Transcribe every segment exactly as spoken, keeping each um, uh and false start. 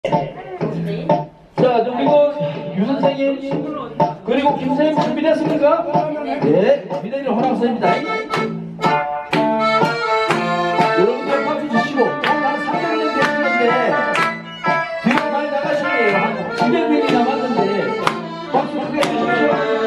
자, 그리고 유 선생님 그리고 김 선생님 준비됐습니까? 네, 미래를 허락선입니다. 여러분들 박수 주시고 오늘 한 삼백 명 되시는데 뒤로 많이 나가신 거예요. 한 이백 명이 남았는데 박수 크게 주십시오.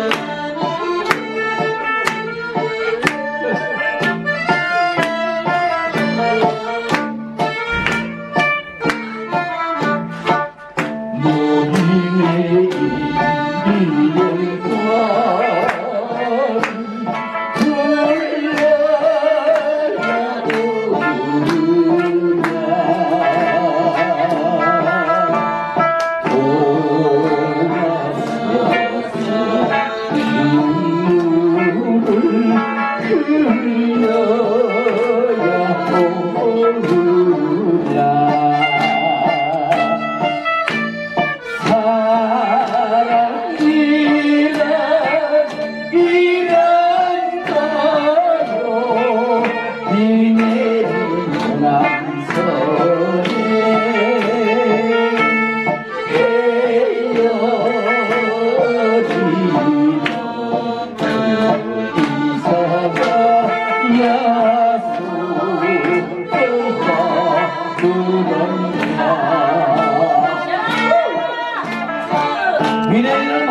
미래는